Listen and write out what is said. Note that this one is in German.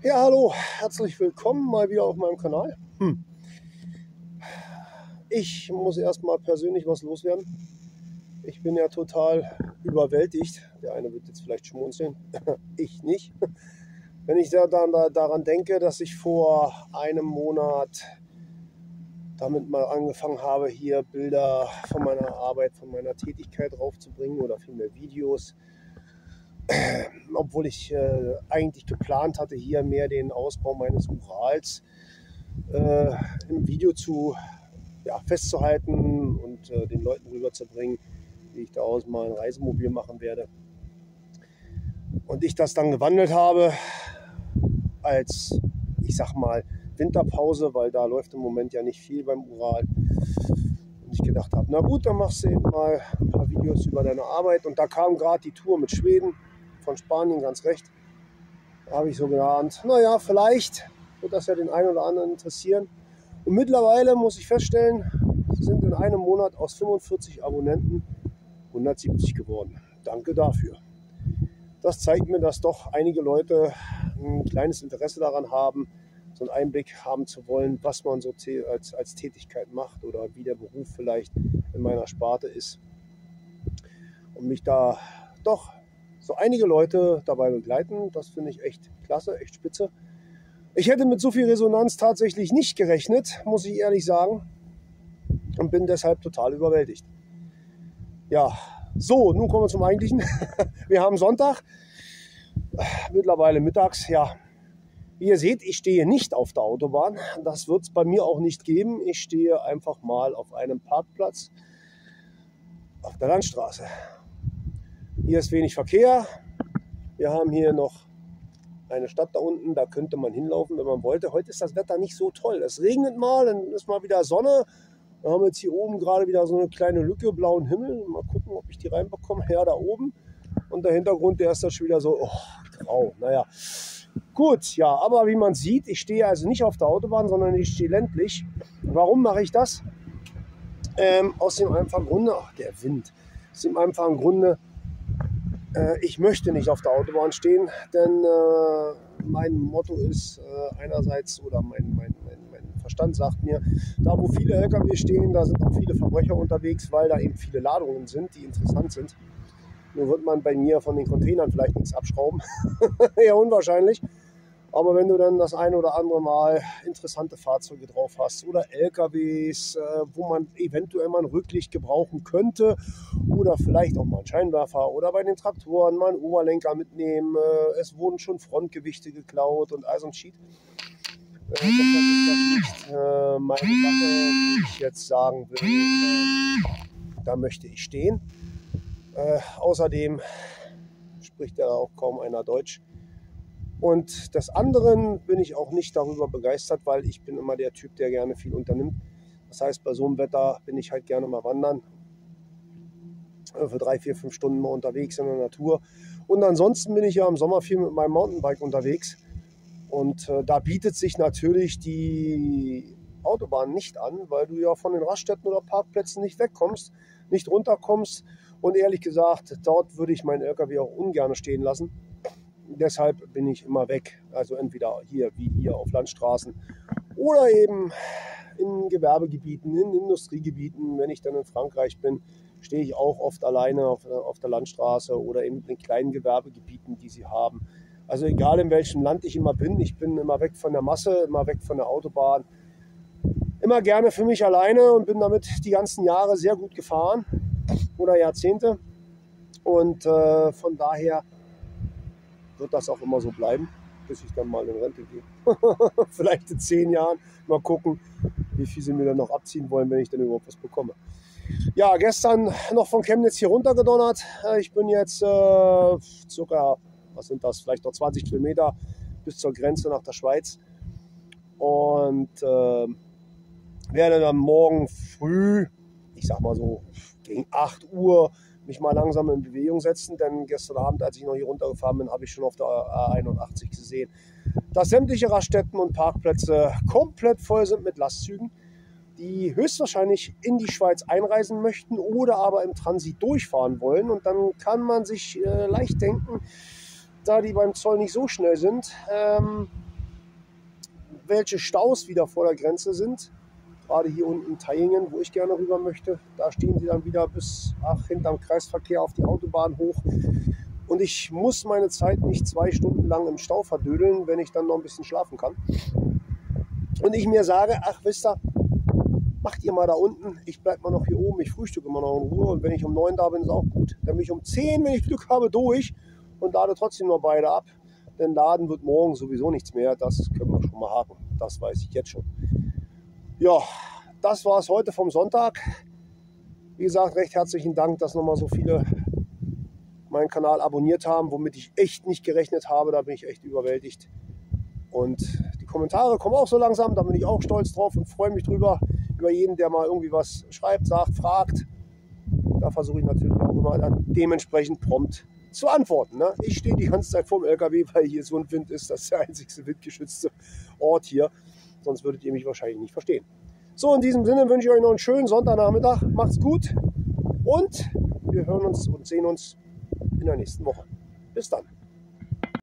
Ja, hallo, herzlich willkommen mal wieder auf meinem Kanal. Ich muss erstmal persönlich was loswerden. Ich bin ja total überwältigt. Der eine wird jetzt vielleicht schmunzeln, ich nicht. Wenn ich daran denke, dass ich vor einem Monat damit mal angefangen habe, hier Bilder von meiner Arbeit, von meiner Tätigkeit draufzubringen oder vielmehr Videos. Obwohl ich eigentlich geplant hatte, hier mehr den Ausbau meines Urals im Video festzuhalten und den Leuten rüberzubringen, wie ich daraus mal ein Reisemobil machen werde. Und ich das dann gewandelt habe als, ich sag mal, Winterpause, weil da läuft im Moment ja nicht viel beim Ural. Und ich gedacht habe, na gut, dann machst du eben mal ein paar Videos über deine Arbeit. Und da kam gerade die Tour mit Schweden, von Spanien, ganz recht. Da habe ich so geahnt, naja, vielleicht wird das ja den einen oder anderen interessieren. Und mittlerweile muss ich feststellen, sind in einem Monat aus 45 Abonnenten 170 geworden. Danke dafür. Das zeigt mir, dass doch einige Leute ein kleines Interesse daran haben, so einen Einblick haben zu wollen, was man so als Tätigkeit macht oder wie der Beruf vielleicht in meiner Sparte ist. Und mich da doch so einige Leute dabei begleiten, das finde ich echt klasse, echt spitze. Ich hätte mit so viel Resonanz tatsächlich nicht gerechnet, muss ich ehrlich sagen, und bin deshalb total überwältigt. Ja, so, nun kommen wir zum Eigentlichen. Wir haben Sonntag, mittlerweile mittags, ja. Wie ihr seht, ich stehe nicht auf der Autobahn. Das wird es bei mir auch nicht geben. Ich stehe einfach mal auf einem Parkplatz auf der Landstraße. Hier ist wenig Verkehr. Wir haben hier noch eine Stadt da unten, da könnte man hinlaufen, wenn man wollte. Heute ist das Wetter nicht so toll. Es regnet mal, dann ist mal wieder Sonne. Wir haben jetzt hier oben gerade wieder so eine kleine Lücke, blauen Himmel. Mal gucken, ob ich die reinbekomme. Ja, da oben. Und der Hintergrund, der ist dann schon wieder so grau. Naja, gut, ja, aber wie man sieht, ich stehe also nicht auf der Autobahn, sondern ich stehe ländlich. Warum mache ich das? Aus dem einfachen Grunde, der Wind, aus dem einfachen Grunde, ich möchte nicht auf der Autobahn stehen, denn mein Motto ist einerseits, oder mein Verstand sagt mir, da wo viele LKW stehen, da sind auch viele Verbrecher unterwegs, weil da eben viele Ladungen sind, die interessant sind. Nur wird man bei mir von den Containern vielleicht nichts abschrauben, eher unwahrscheinlich. Aber wenn du dann das ein oder andere Mal interessante Fahrzeuge drauf hast oder LKWs, wo man eventuell mal ein Rücklicht gebrauchen könnte oder vielleicht auch mal einen Scheinwerfer oder bei den Traktoren mal einen Oberlenker mitnehmen, es wurden schon Frontgewichte geklaut und all so ein Shit. Deshalb ist das nicht meine Sache, wo ich jetzt sagen will, da möchte ich stehen. Außerdem spricht ja auch kaum einer Deutsch. Und des anderen bin ich auch nicht darüber begeistert, weil ich bin immer der Typ, der gerne viel unternimmt. Das heißt, bei so einem Wetter bin ich halt gerne mal wandern. Für 3, 4, 5 Stunden mal unterwegs in der Natur. Und ansonsten bin ich ja im Sommer viel mit meinem Mountainbike unterwegs. Und da bietet sich natürlich die Autobahn nicht an, weil du ja von den Raststätten oder Parkplätzen nicht wegkommst, nicht runterkommst. Und ehrlich gesagt, dort würde ich meinen LKW auch ungern stehen lassen. Deshalb bin ich immer weg. Also entweder hier wie hier auf Landstraßen oder eben in Gewerbegebieten, in Industriegebieten. Wenn ich dann in Frankreich bin, stehe ich auch oft alleine auf der Landstraße oder in kleinen Gewerbegebieten, die sie haben. Also egal in welchem Land ich immer bin, ich bin immer weg von der Masse, immer weg von der Autobahn. Immer gerne für mich alleine und bin damit die ganzen Jahre sehr gut gefahren oder Jahrzehnte. Und von daher wird das auch immer so bleiben, bis ich dann mal in Rente gehe. Vielleicht in 10 Jahren. Mal gucken, wie viel sie mir dann noch abziehen wollen, wenn ich dann überhaupt was bekomme. Ja, gestern noch von Chemnitz hier runtergedonnert. Ich bin jetzt circa, was sind das, vielleicht noch 20 Kilometer bis zur Grenze nach der Schweiz. Und werde dann morgen früh, ich sag mal so gegen 8 Uhr, mich mal langsam in Bewegung setzen, denn gestern Abend, als ich noch hier runtergefahren bin, habe ich schon auf der A81 gesehen, dass sämtliche Raststätten und Parkplätze komplett voll sind mit Lastzügen, die höchstwahrscheinlich in die Schweiz einreisen möchten oder aber im Transit durchfahren wollen. Und dann kann man sich leicht denken, da die beim Zoll nicht so schnell sind, welche Staus wieder vor der Grenze sind. Gerade hier unten in Thayngen, wo ich gerne rüber möchte. Da stehen sie dann wieder bis hinterm Kreisverkehr auf die Autobahn hoch. Und ich muss meine Zeit nicht 2 Stunden lang im Stau verdödeln, wenn ich dann noch ein bisschen schlafen kann. Und ich mir sage, ach wisst ihr, macht ihr mal da unten, ich bleibe mal noch hier oben, ich frühstücke immer noch in Ruhe und wenn ich um 9 da bin, ist auch gut. Dann bin ich um 10, wenn ich Glück habe, durch und lade trotzdem noch beide ab. Denn laden wird morgen sowieso nichts mehr, das können wir schon mal haken, das weiß ich jetzt schon. Ja, das war es heute vom Sonntag. Wie gesagt, recht herzlichen Dank, dass nochmal so viele meinen Kanal abonniert haben, womit ich echt nicht gerechnet habe, da bin ich echt überwältigt. Und die Kommentare kommen auch so langsam, da bin ich auch stolz drauf und freue mich drüber, über jeden, der mal irgendwie was schreibt, sagt, fragt. Da versuche ich natürlich auch immer dann dementsprechend prompt zu antworten. Ne? Ich stehe die ganze Zeit vorm LKW, weil hier so ein Wind ist, das ist der einzigste windgeschützte Ort hier. Sonst würdet ihr mich wahrscheinlich nicht verstehen. So, in diesem Sinne wünsche ich euch noch einen schönen Sonntagnachmittag. Macht's gut und wir hören uns und sehen uns in der nächsten Woche. Bis dann.